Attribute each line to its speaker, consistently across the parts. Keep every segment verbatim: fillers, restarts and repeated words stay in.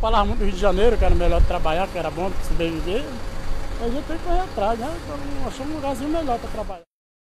Speaker 1: falava muito do Rio de Janeiro, que era melhor de trabalhar, que era bom de sobreviver. A gente tem que correr atrás, né? Então achamos um lugarzinho melhor para trabalhar.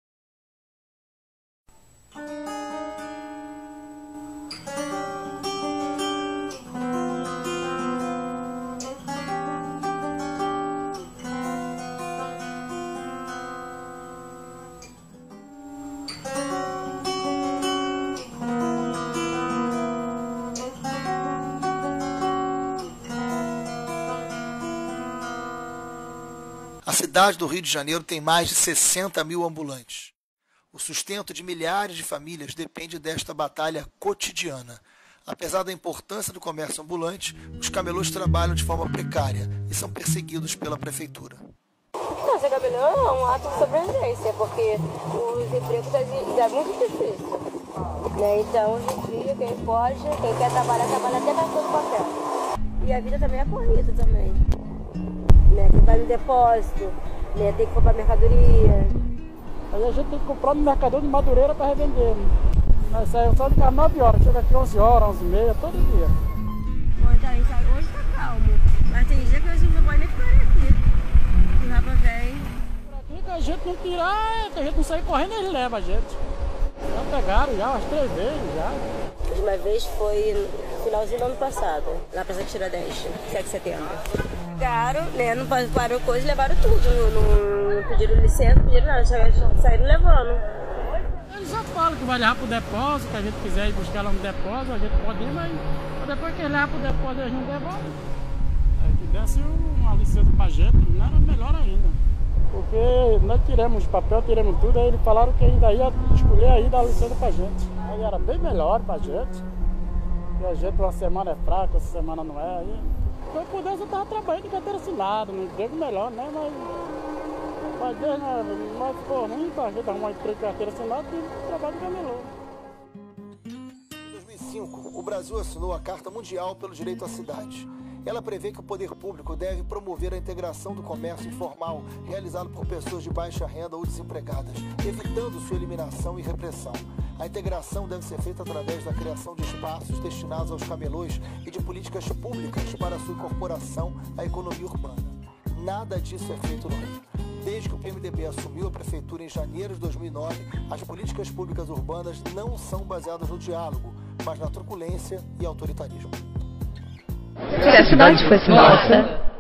Speaker 2: A cidade do Rio de Janeiro tem mais de sessenta mil ambulantes. O sustento de milhares de famílias depende desta batalha cotidiana. Apesar da importância do comércio ambulante, os camelôs trabalham de forma precária e são perseguidos pela prefeitura.
Speaker 3: Não, ser camelô é um ato de sobrevivência, porque os empregos é muito difícil. Né? Então, hoje em dia, quem pode, quem quer trabalhar, trabalha até gastando papel. E a vida também é corrida também. Né? Quem vai no depósito, né? Tem que comprar mercadoria.
Speaker 1: Aí a gente tem que comprar no mercador de Madureira para revender. Nós saímos só de casa nove horas, chega aqui onze horas, onze e meia, todo dia.
Speaker 3: Hoje tá, hoje tá calmo, mas tem dia que a gente não pode nem ficar aqui. O rapa vem.
Speaker 1: Por aqui que a gente não tirar, que a gente não sair correndo, eles levam a gente. Já pegaram já umas três vezes já.
Speaker 3: A última vez foi no finalzinho do ano passado, lá pra Tiradentes, sete de setembro. Pegaram, né, não pararam coisa e levaram tudo, não, não pediram licença, não pediram nada, saíram levando.
Speaker 1: Eles já falam que vai levar pro depósito, que a gente quiser ir buscar lá no depósito, a gente pode ir, mas depois que eles levam pro depósito, eles não devolvem. É, que desse uma licença pra gente, não era melhor ainda. Porque nós tiramos papel, tiramos tudo, aí eles falaram que ainda ia escolher aí dar licença pra gente. Aí era bem melhor pra gente. Porque a gente uma semana é fraca, outra semana não é. Aí, se eu pudesse, eu tava trabalhando de carteira assinada, num emprego melhor, né? Mas, mas Deus, né? Mas ficou ruim pra gente arrumar um emprego de carteira assinada e trabalho de camelô.
Speaker 2: Em dois mil e cinco, o Brasil assinou a Carta Mundial pelo Direito à Cidade. Ela prevê que o poder público deve promover a integração do comércio informal realizado por pessoas de baixa renda ou desempregadas, evitando sua eliminação e repressão. A integração deve ser feita através da criação de espaços destinados aos camelôs e de políticas públicas para sua incorporação à economia urbana. Nada disso é feito no Rio. Desde que o P M D B assumiu a prefeitura em janeiro de dois mil e nove, as políticas públicas urbanas não são baseadas no diálogo, mas na truculência e autoritarismo.
Speaker 4: Se a cidade fosse nossa,